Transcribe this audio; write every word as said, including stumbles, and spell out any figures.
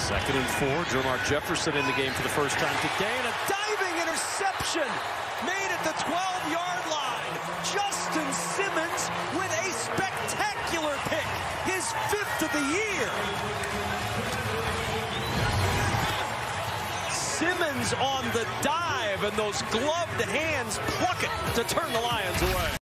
Second and four. Jermar Jefferson in the game for the first time today, and a diving interception made at the twelve-yard line. Justin Simmons with a spectacular pick, his fifth of the year. Simmons on the dive, and those gloved hands pluck it to turn the Lions away.